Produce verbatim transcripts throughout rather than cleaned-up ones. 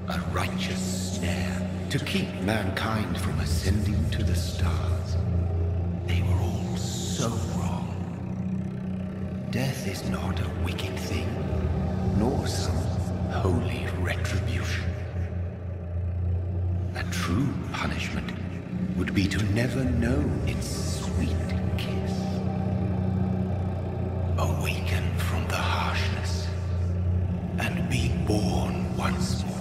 A righteous snare to keep mankind from ascending to the stars. They were all so wrong. Death is not a wicked thing, nor some holy retribution. A true punishment would be to never know its sweet kiss. Awaken from the harshness and be born once more.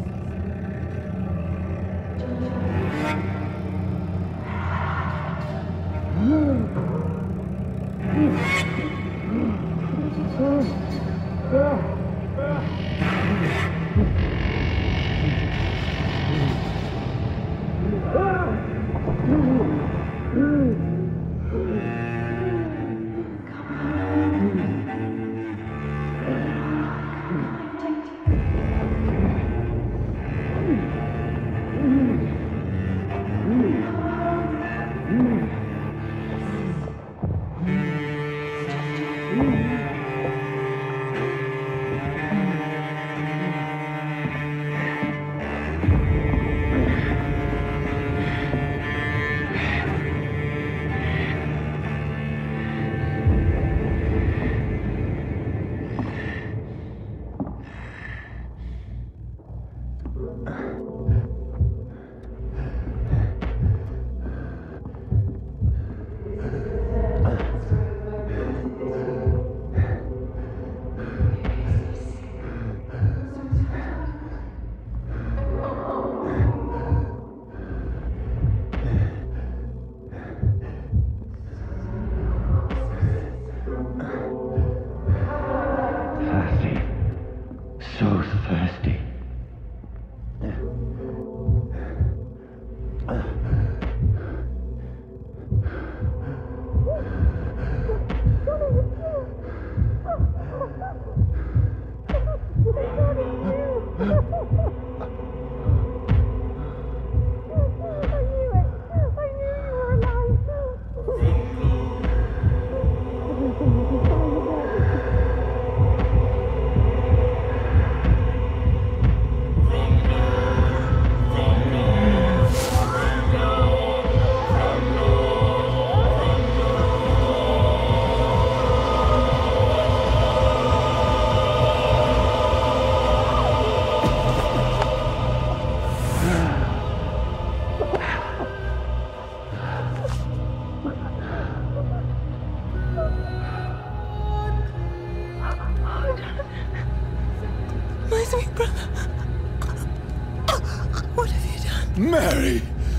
Mary!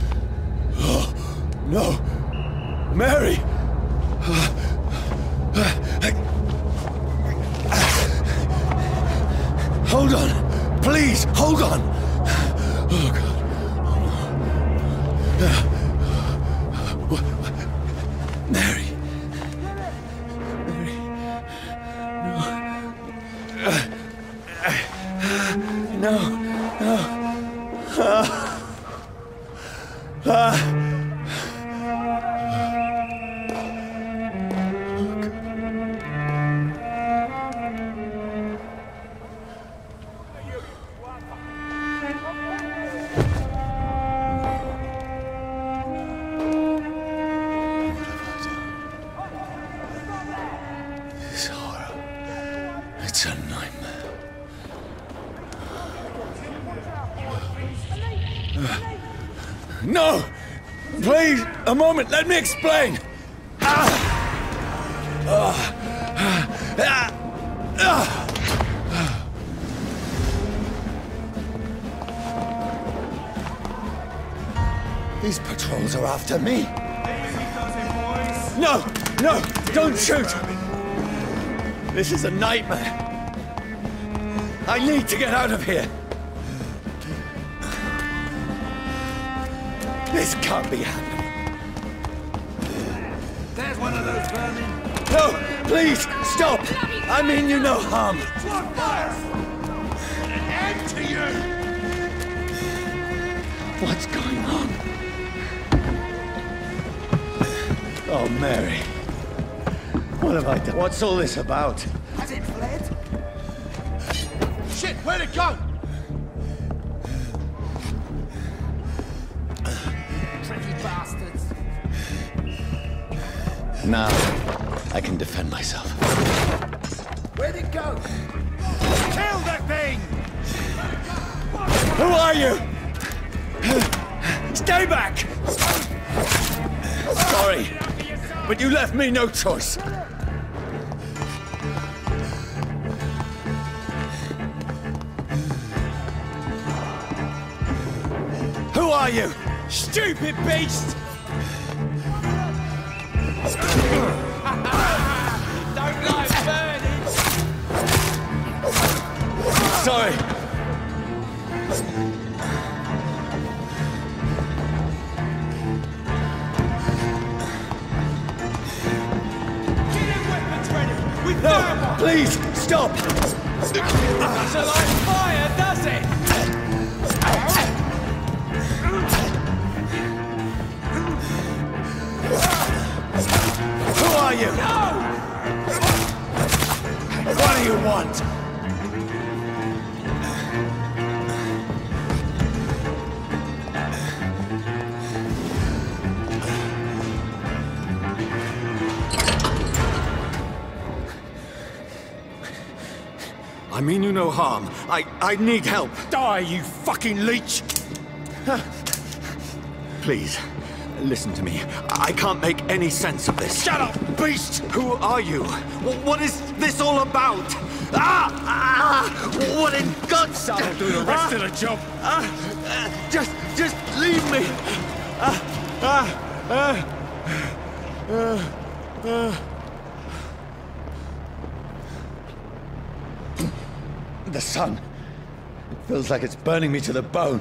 Oh, no! Mary! Hold on! Please, hold on! Oh, God. Mary! Mary! No! No! No! Ah! Ah! This horror, it's a nightmare. No! Please, a moment, let me explain! Ah! Ah! Ah! Ah! These patrols are after me. No! No! Don't shoot! This is a nightmare. I need to get out of here. This can't be happening. There's one of those vermin. No! Please! Stop! I mean you no harm. What fire? An end to you! What's going on? Oh, Mary. What have I done? What's all this about? Has it fled? Shit, where'd it go? Now, I can defend myself. Where'd it go? Kill that thing! Who are you? Stay back! Sorry, but you left me no choice. Who are you? Stupid beast! Don't like burning! Sorry. Get your weapons ready! With No, thermal! please, stop! Doesn't like fire, does it? Who are you? No! What do you want? I mean you no harm. I, I need help. Die, you fucking leech! Please, listen to me. I can't make any sense of this. Shut up, beast! Who are you? Wh- What is this all about? Ah! Ah! What in God's name? I'll do the rest of the job. Ah! Ah! Just, just leave me. Ah! Ah! Ah! Ah! Ah! The sun. It feels like it's burning me to the bone.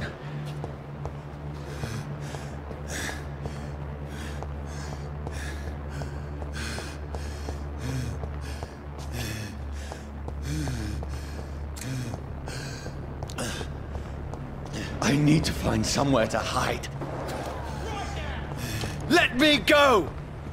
I need to find somewhere to hide. Let me go!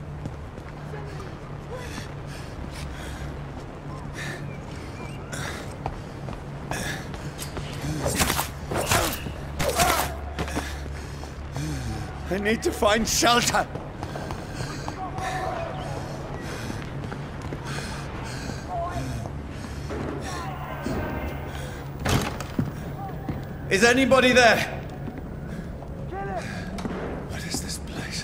I need to find shelter. Is anybody there? What is this place?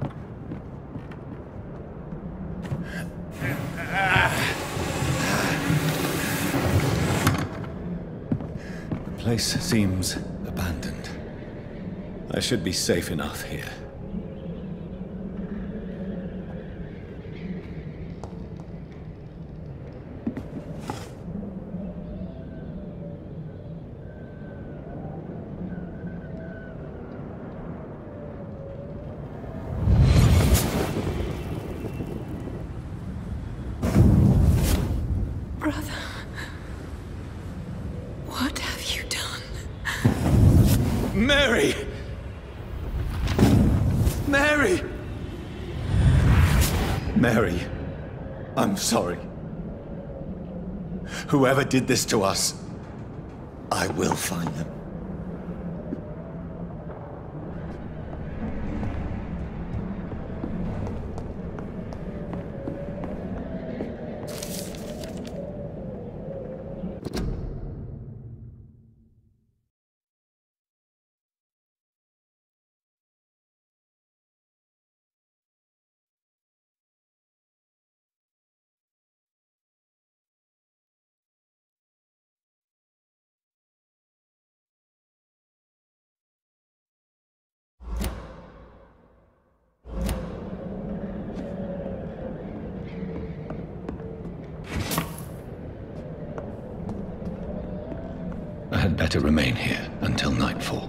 The place seems abandoned. I should be safe enough here. Brother, what have you done? Mary! Mary! Mary, I'm sorry. Whoever did this to us, I will find them. I had better remain here until nightfall.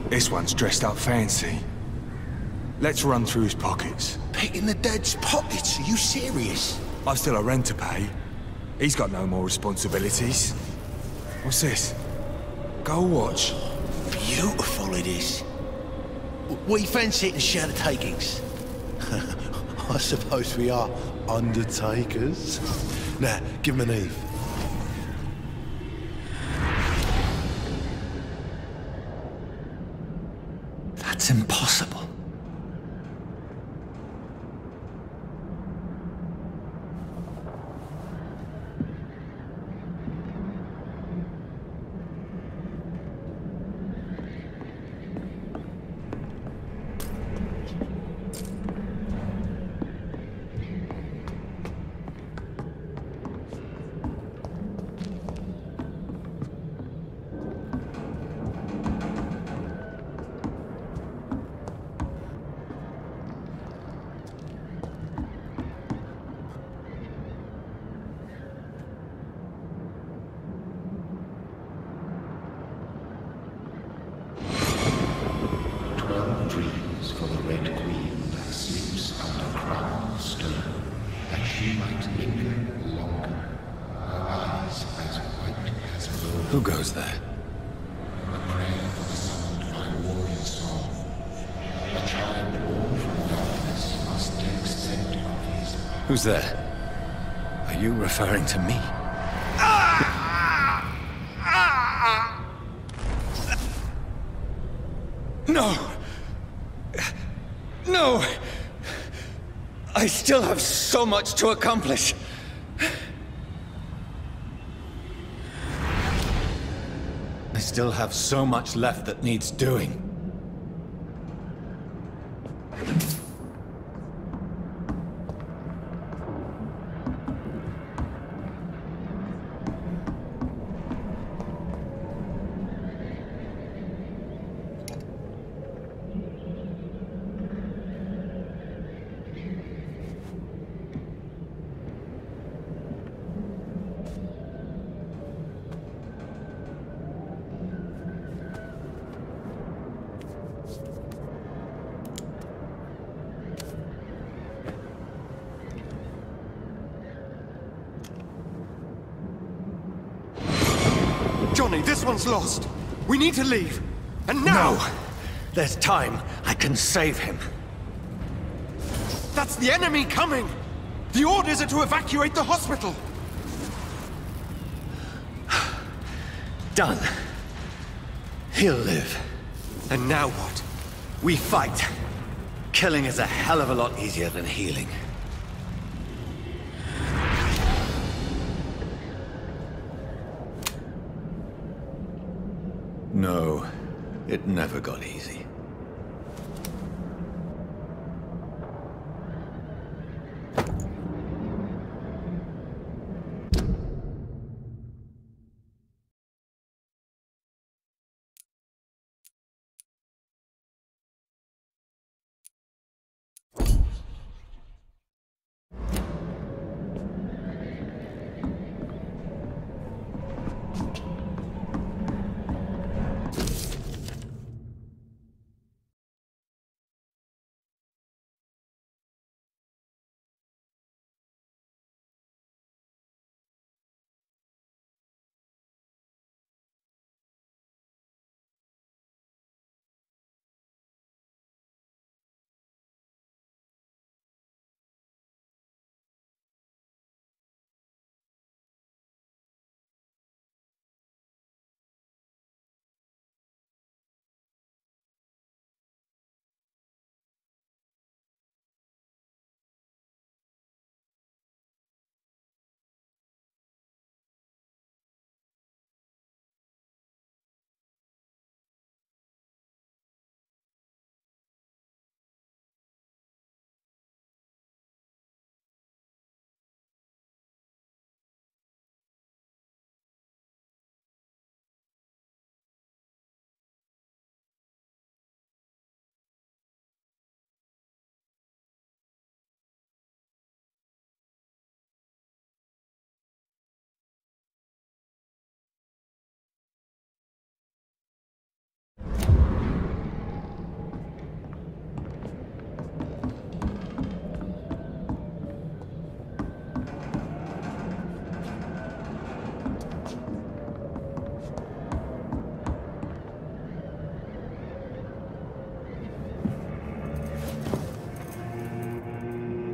This one's dressed up fancy. Let's run through his pockets. Picking the dead's pockets? Are you serious? I've still a rent to pay. He's got no more responsibilities. What's this? Gold watch. Beautiful it is. We fancy it and share the takings. I suppose we are undertakers. Now, give him an Eve. That's impossible. Dreams for the Red Queen that sleeps under crown of stone, that she might linger longer, her eyes as white as gold. Who goes there? A prayer for the summoned by warrior song. A child born from darkness must take scent of his path. Who's there? Are you referring to me? No! No! I still have so much to accomplish. I still have so much left that needs doing. Johnny, this one's lost. We need to leave. And now! No! There's time. I can save him. That's the enemy coming! The orders are to evacuate the hospital! Done. He'll live. And now what? We fight. Killing is a hell of a lot easier than healing. No, it never got easy.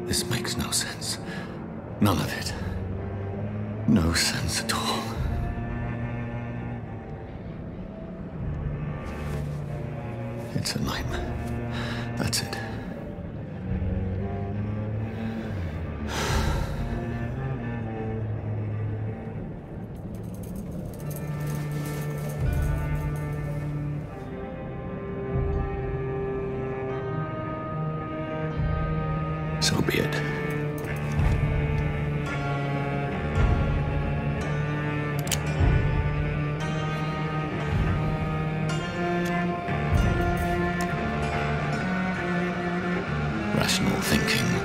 This makes no sense. None of it. No sense at all. It's a nightmare. That's it. So be it. Rational thinking